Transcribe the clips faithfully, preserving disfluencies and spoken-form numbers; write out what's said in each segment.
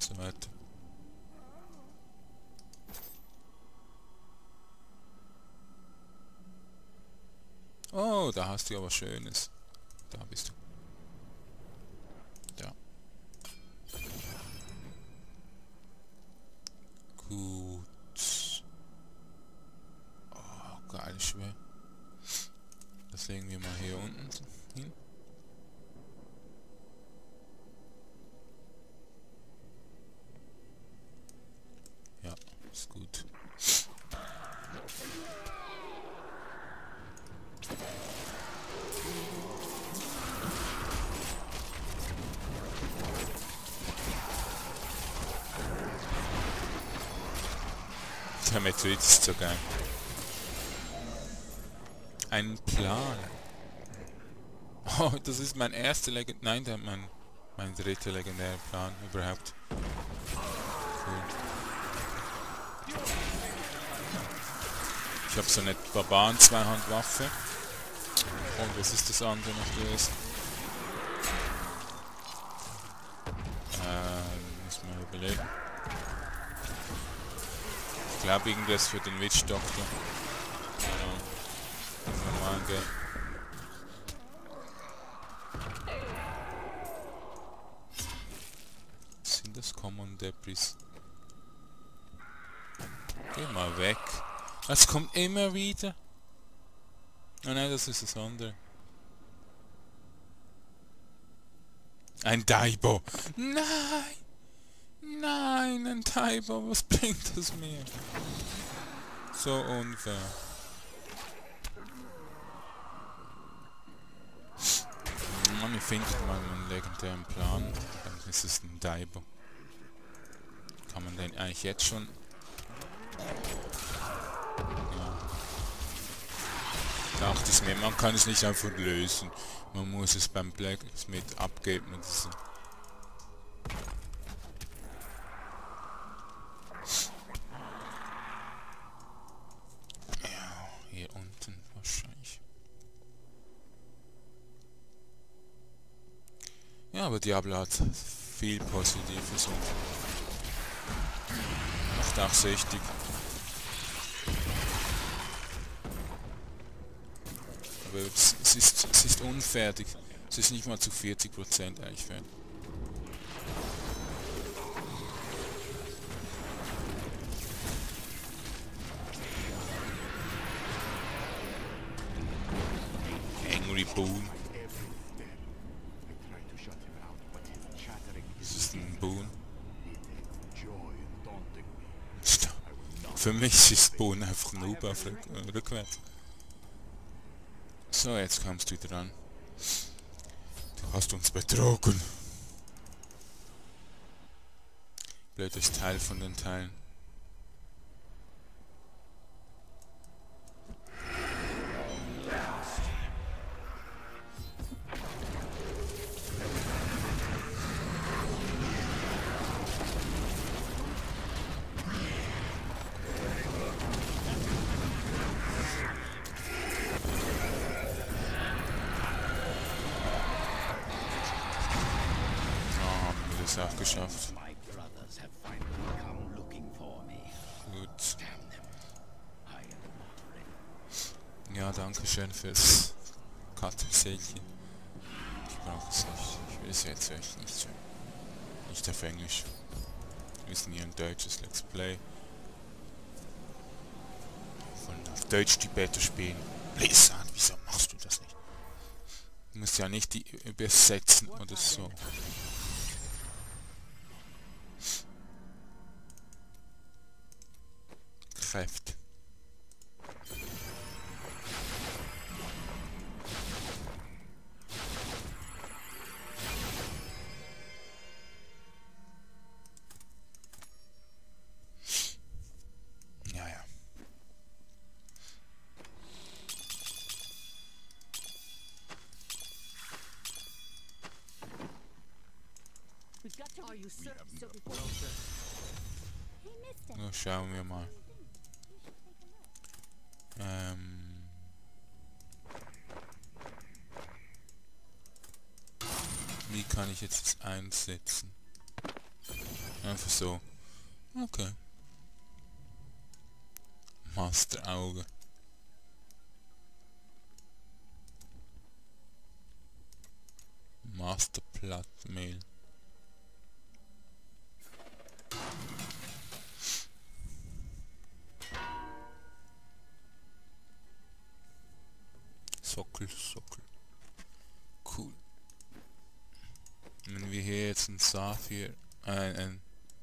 so weiter. Oh, da hast du ja was Schönes. Da bist du. Da. Gut. Oh, geil schwer. Das legen wir mal hier unten hin. Ja, ist gut. Der Meteorit ist so geil. Ein Plan. Oh, das ist mein erster Legend... Nein, der, mein, mein dritter legendärer Plan überhaupt. Cool. Ich habe so eine Barbaren-Zweihandwaffe. Und was ist das andere noch gewesen? Ähm, muss man überlegen. Ich glaube irgendwas für den Witch Doctor. Ja, normal gehen. Sind das Common Debris? Geh mal weg. Es kommt immer wieder. Oh nein, das ist das andere. Ein Daibo. Nein! Nein, ein Daibo. Was bringt das mir? So unfair. Man findet mal einen legendären Plan. Dann ist es ein Daibo. Kann man den eigentlich jetzt schon... Ja. Dachte ich mir, man kann es nicht einfach lösen. Man muss es beim Blacksmith abgeben. Und so. Ja, hier unten wahrscheinlich. Ja, aber Diablo hat viel Positives und macht auch süchtig. Aber es, es, ist, es ist unfertig. Es ist nicht mal zu vierzig Prozent eigentlich fertig. Angry Boon. Das ist ein Boon. Für mich ist Boon einfach Noob auf rück rückwärts. So, jetzt kommst du dran. Du hast uns betrogen. Blödes Teil von den Teilen. Oh, auch geschafft. Gut. Ja, danke schön fürs Kartensäckchen. Ich brauche es nicht. Ich will es jetzt echt nicht so. Nicht auf Englisch. Wir müssen hier ein deutsches Let's Play. Wollen auf Deutsch die Beta spielen. Blizzard, wieso machst du das nicht? Du musst ja nicht die übersetzen oder so. Kräfte. Ja, ja. Na, schauen wir mal. Ähm Wie kann ich jetzt das einsetzen? Einfach so. Okay. Masterauge. Masterblattmehl. Sockel, Sockel. Cool. Wenn wir hier jetzt ein Saphir... Ein, ein...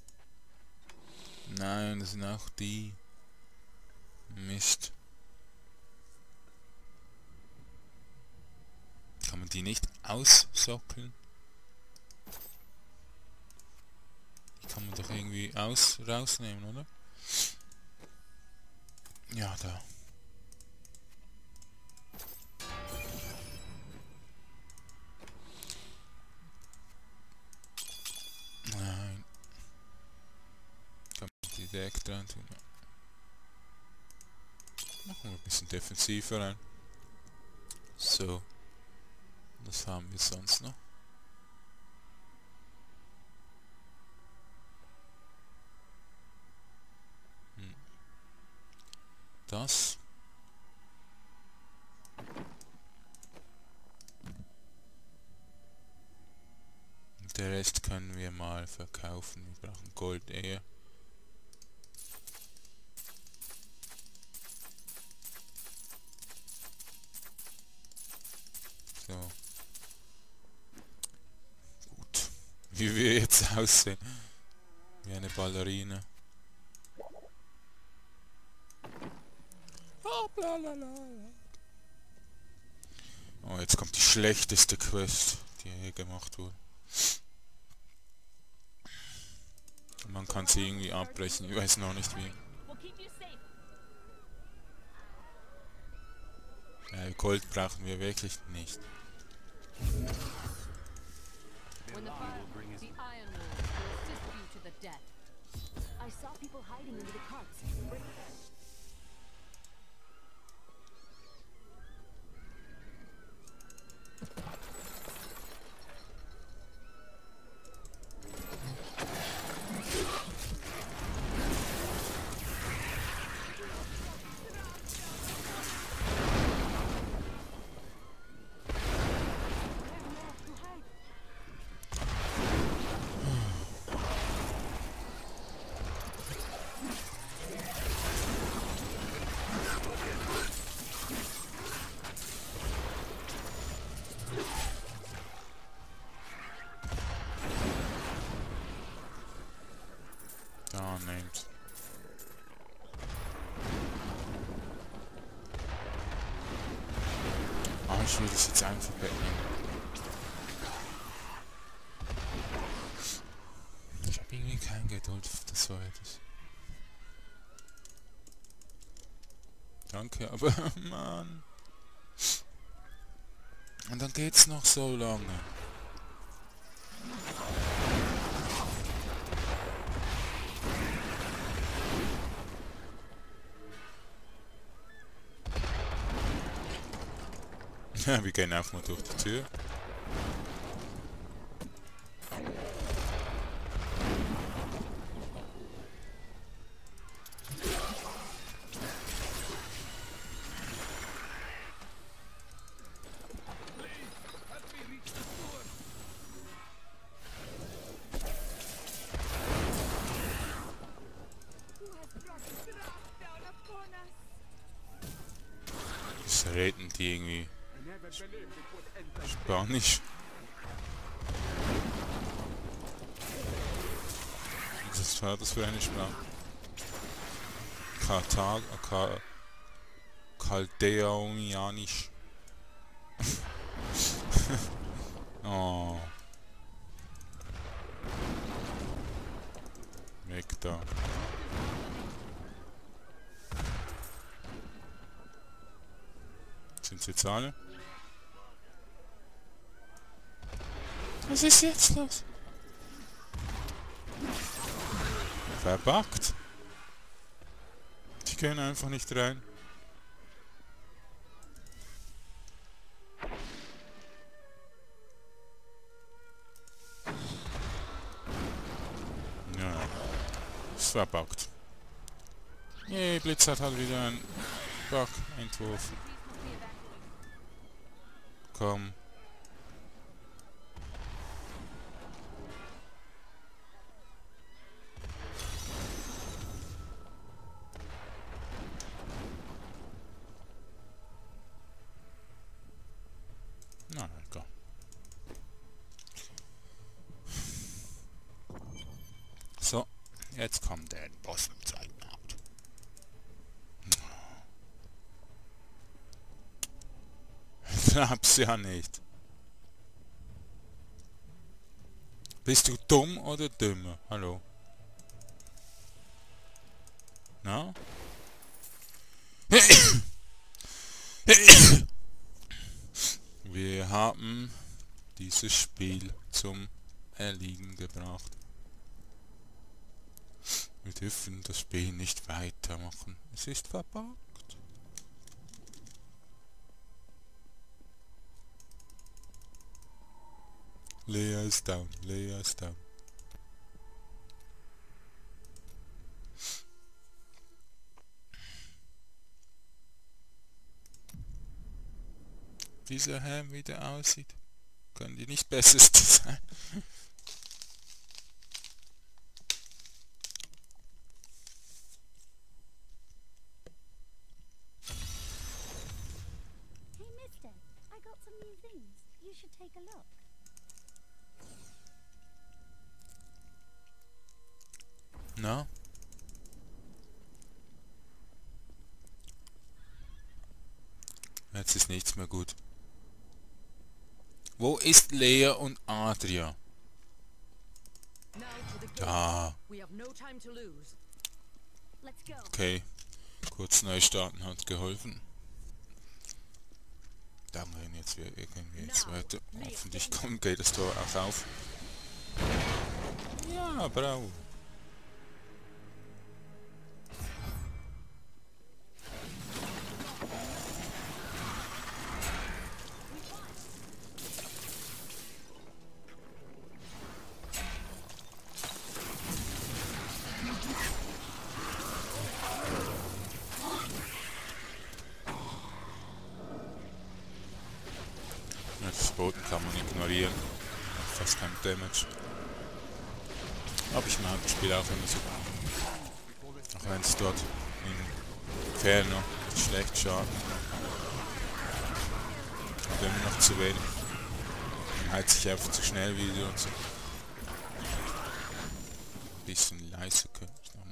Nein, das sind auch die... Mist. Kann man die nicht aussockeln? Die kann man doch irgendwie aus rausnehmen, oder? Ja, da. Nein. Kann man die direkt dran tun? Machen wir ein bisschen defensiver rein. So. Was haben wir sonst noch? Hm. Das. Und der Rest können wir mal verkaufen. Wir brauchen Gold eher. So. Gut. Wie wir jetzt aussehen. Wie eine Ballerina. Oh, oh, jetzt kommt die schlechteste Quest, die je gemacht wurde. Man kann sie irgendwie abbrechen, ich weiß noch nicht wie. Ja, Gold brauchen wir wirklich nicht. Da nehmt. Ah, ich will das jetzt einfach beenden. Ich habe irgendwie kein Geduld auf das Zweites. Danke, aber Mann. Und dann geht's noch so lange. Ja, wir gehen einfach mal durch die Tür. Das reden die irgendwie Spanisch. Was war das für eine Sprache? Kartag, Ka Chaldeonianisch. Oh. Weg da. Sind sie jetzt alle? Was ist jetzt los? Verbuggt. Die können einfach nicht rein. Ja. verbuggt. Nee, Blizzard hat wieder einen Bug entworfen. Komm. Na, egal. So, jetzt kommt der Boss im zweiten Akt. Glaub's ja nicht. Bist du dumm oder dümmer? Hallo? Na? Wir haben dieses Spiel zum Erliegen gebracht. Wir dürfen das Spiel nicht weitermachen. Es ist verbuggt. Lea ist down, Lea ist down. Dieser Helm wieder aussieht, können die nicht besseres sein. Hey mister, I got some new things. You should take a look. Na? Jetzt ist nichts mehr gut. Wo ist Lea und Adria? Da. Okay. Kurz neu starten hat geholfen. Da gehen jetzt wir irgendwie jetzt weiter. Hoffentlich kommt, geht das Tor auch auf. Ja, bravo. Das Boden kann man ignorieren. Macht fast kein Damage. Aber ich mag das Spiel auch immer so. Auch wenn es dort in Inferno schlecht schaden. Und immer noch zu wenig. Man heizt sich einfach zu schnell wieder und so. Ein bisschen leiser könnte ich noch